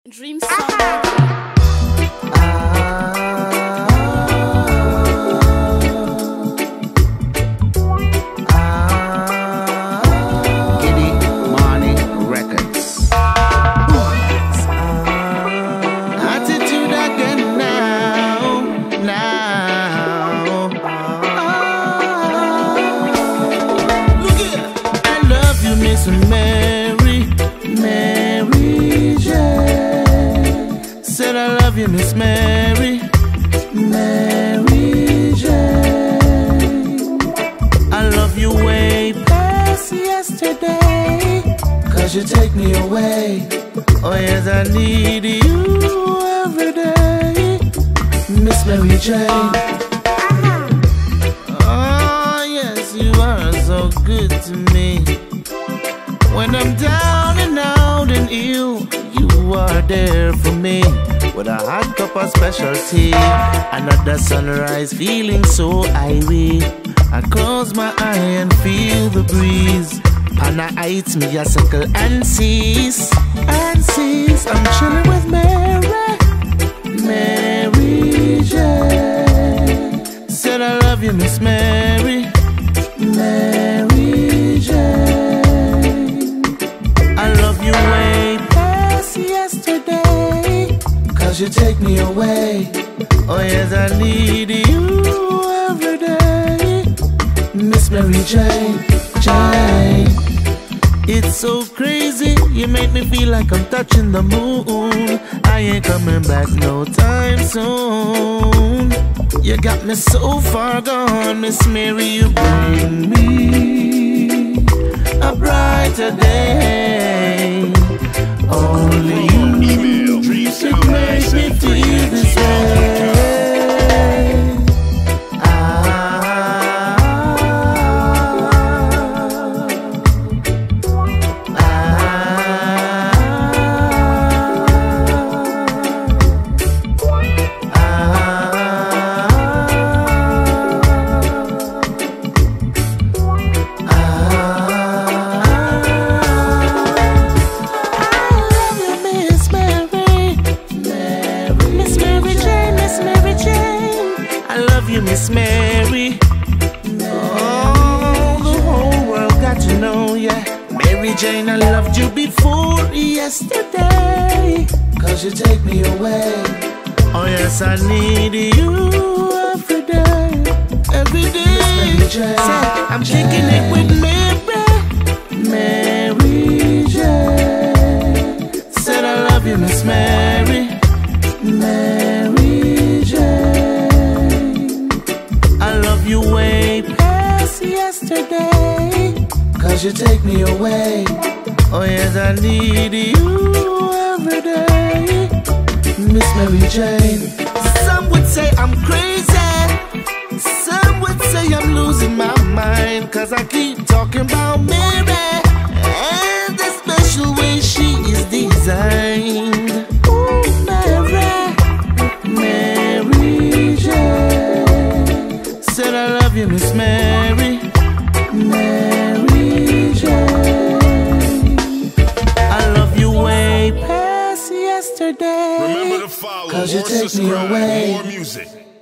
Dream song. Attitude again now. Look here. I love you, Miss Mary J. Said I love you, Miss Mary J. I love you way past yesterday, 'cause you take me away. Oh yes, I need you every day, Miss Mary Jane. Oh yes, you are so good to me. When I'm down and out and ill, you are there for me. With a hot cup of special tea, another sunrise feeling so irie. I close my eye and feel the breeze, and I eat me a circle and cease. I'm chilling with Mary J. Said I love you, Miss Mary J. I love you way past yesterday, 'cause you take me away. Oh yes, I need you every day, Miss Mary Jane. It's so crazy, you make me feel like I'm touching the moon. I ain't coming back no time soon. You got me so far gone, Miss Mary, you bring me a brighter day. Only you could make me feel this way. Miss Mary, oh, the whole world got to know ya. Mary Jane, I loved you before yesterday, 'cause you take me away. Oh yes, I need you every day, every day. Mary Jane, I'm kicking it with Mary Jane. Said I love you, Miss Mary you way past yesterday, 'cause you take me away. Oh yes, I need you every day, Miss Mary Jane. Some would say I'm crazy, some would say I'm losing my mind, 'cause I keep talking about Mary and the special way she is designed. Ooh, Mary Jane. Said I love you, Miss Mary Jane. I love you way past yesterday, Remember to follow 'cause you or take me subscribe away. for more music.